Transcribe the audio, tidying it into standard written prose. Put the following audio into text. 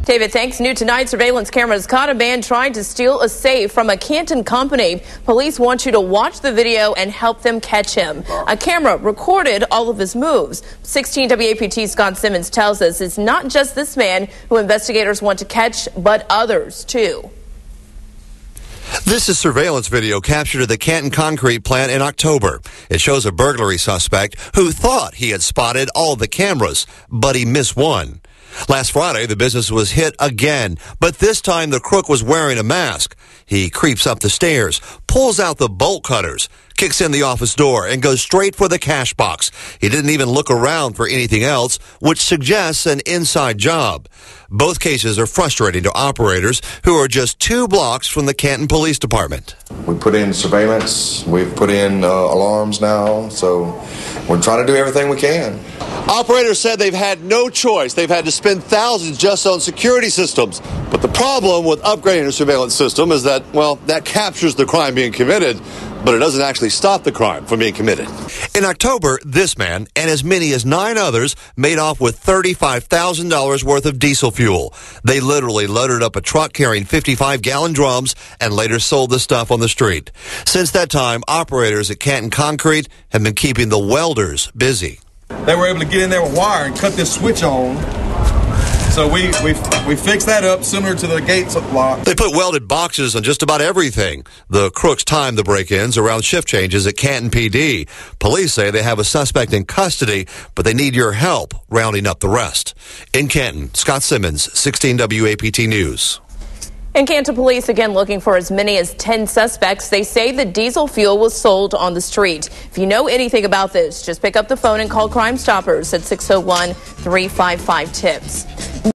David, thanks. New tonight, surveillance cameras caught a man trying to steal a safe from a Canton company. Police want you to watch the video and help them catch him. A camera recorded all of his moves. 16 WAPT Scott Simmons tells us it's not just this man who investigators want to catch, but others too. This is surveillance video captured at the Canton Concrete plant in October. It shows a burglary suspect who thought he had spotted all the cameras, but he missed one. Last Friday, the business was hit again, but this time the crook was wearing a mask. He creeps up the stairs, pulls out the bolt cutters, kicks in the office door, and goes straight for the cash box. He didn't even look around for anything else, which suggests an inside job. Both cases are frustrating to operators who are just 2 blocks from the Canton Police Department. We put in surveillance, we've put in alarms now, so we're trying to do everything we can. Operators said they've had no choice. They've had to spend thousands just on security systems. But the problem with upgrading a surveillance system is that, well, that captures the crime being committed, but it doesn't actually stop the crime from being committed. In October, this man and as many as 9 others made off with $35,000 worth of diesel fuel. They literally loaded up a truck carrying 55-gallon drums and later sold the stuff on the street. Since that time, operators at Canton Concrete have been keeping the welders busy. They were able to get in there with wire and cut this switch on. So we fixed that up similar to the gates lock. They put welded boxes on just about everything. The crooks timed the break-ins around shift changes at Canton PD. Police say they have a suspect in custody, but they need your help rounding up the rest. In Canton, Scott Simmons, 16 WAPT News. And Canton police again looking for as many as 10 suspects. They say the diesel fuel was sold on the street. If you know anything about this, just pick up the phone and call Crime Stoppers at 601-355-TIPS.